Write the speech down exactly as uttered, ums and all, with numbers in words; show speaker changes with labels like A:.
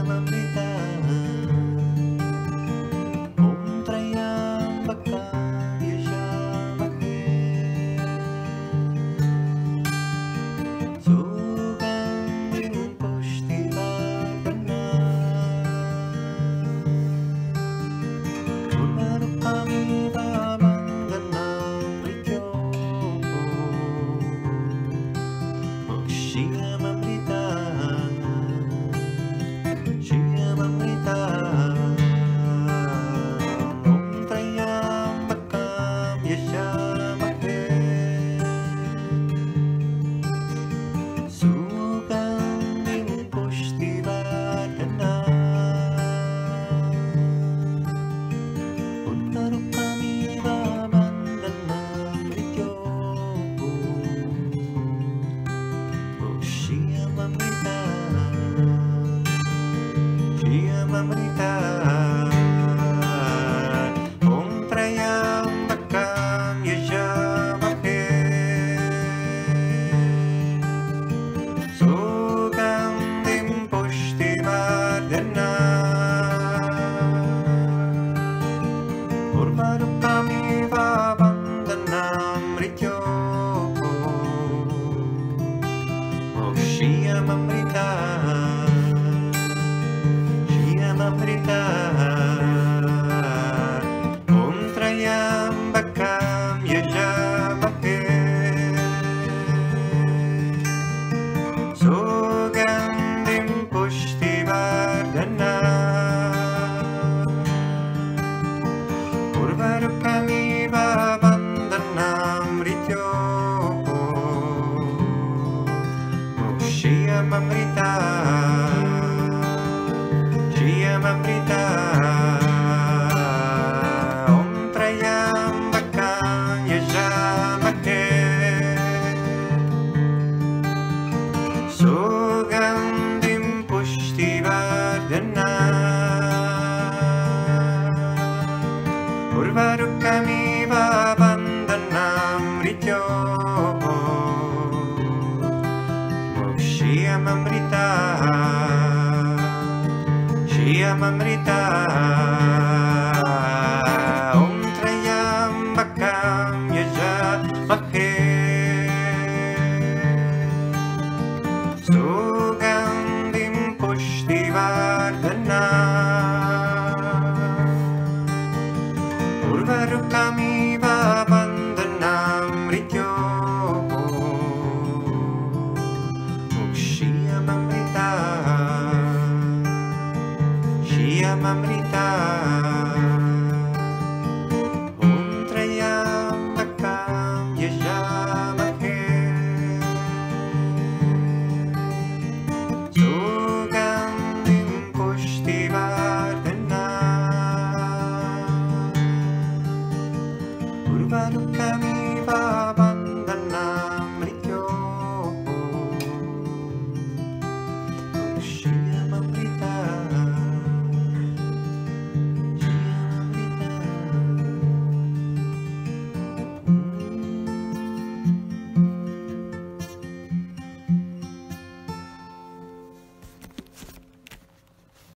A: Shiyamamrita Om Trayambakam Yashamake Sugandhim Pushtivardanam Purnarupamiva Vandanam Mrityoko Shiyamamrita Shiyamamrita Om Trayambakam Yashamake Sugandhim Pushtivardanam Purnarupamiva Vandanam Mrityoko Shiyamamrita Shiyamamrita Om Trayambakam Yashamake Sugandhim Pushtivardanam Purnarupamiva Vandanam Mrityoko Shiyamamrita Shiyamamrita Om Trayambakam Yashamake Sugandhim Pushtivardanam Purnarupamiva Vandanam Mrityoko Shiyamamrita Shiyamamrita Om Trayambakam Yashamake Sugandhim Pushtivardanam Purnarupamiva Vandanam Mrityoko Shiyamamrita Shiyamamrita Om Trayambakam Yashamake Sugandhim Pushtivardanam Purnarupamiva Vandanam Mrityoko Shiyamamrita Shiyamamrita